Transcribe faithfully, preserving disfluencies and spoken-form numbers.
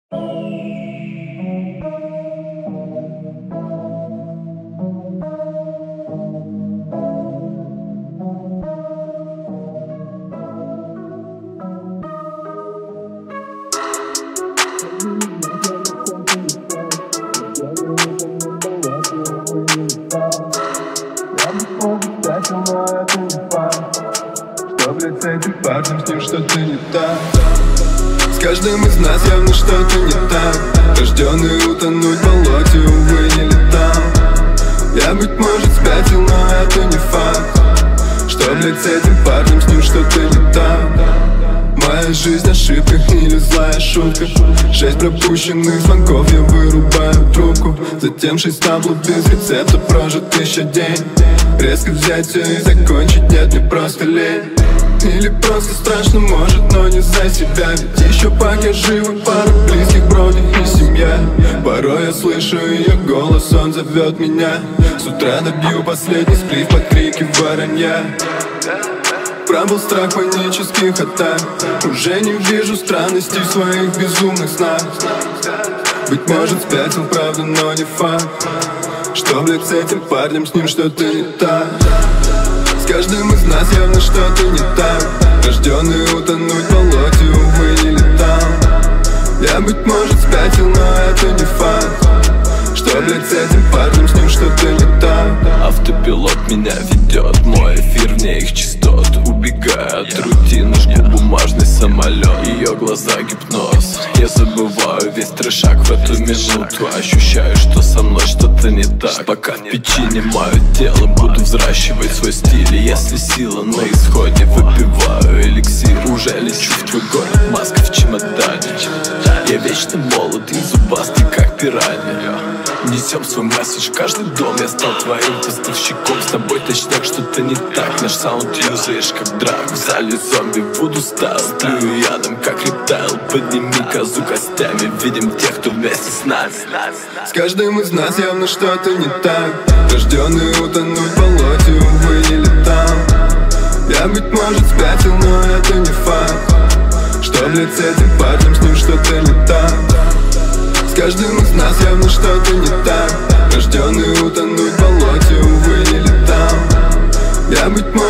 Парнем с ним что-то не так. С каждым из нас явно что-то не так. Рожденный утонуть в болоте, увы, не летал. Я, быть может, спятил, но это не факт. Что, блядь, с этим парнем, с ним что-то не так. Моя жизнь ошибка или злая шутка. Шесть пропущенных звонков, я вырубаю трубку. Затем шесть табло без рецепта, прожит еще день. Резко взять все и закончить, нет, мне просто лень. Или просто страшно, может, но не за себя. Ведь еще пока живы пара близких, брони и семья. Порой я слышу ее голос, он зовет меня. С утра добью последний сплив под крики воронья. Пробыл страх панических атак. Уже не вижу странностей в своих безумных снах. Быть может, спятил, правда, но не факт. Что, блядь, с этим парнем, с ним что-то не так. С каждым из нас явно что-то не так. Рожденный утонуть в болоте, увы, не летал. Я, быть может, спятил, но это не факт. Что, блядь, с этим парнем, с ним что-то не так. Автопилот меня ведет, мой эфир вне их частот. Убегаю от рутины, жгу бумажный самолет. Ее глаза гипноз. Я забываю весь трешак в эту минуту. Ощущаю, что со мной что-то не так. Пока в печи мое тело, буду взращивать свой стиль. И если сила на исходе, выпиваю эликсир. Уже лечу в твой город, маска в чемодане. Я вечно молод и зубастый, как пиранья. Несем свой месседж в каждый дом. Я стал твоим поставщиком. С тобой точняк, что-то не так. Наш саунд юзаешь как драк. В зале зомби, вуду стайл. Плюю ядом, как рептайл. Подними козу костями. Видим тех, кто вместе с нами. С каждым из нас явно что-то не так. Рожденный утонуть в болоте, увы, не летал. Я, быть может, спятил, но это не факт. Что, блядь, с этим парнем, с ним что-то не так. С каждым из нас явно что-то не так. Рожденный утонуть в болоте, увы, не летал. Я, быть может,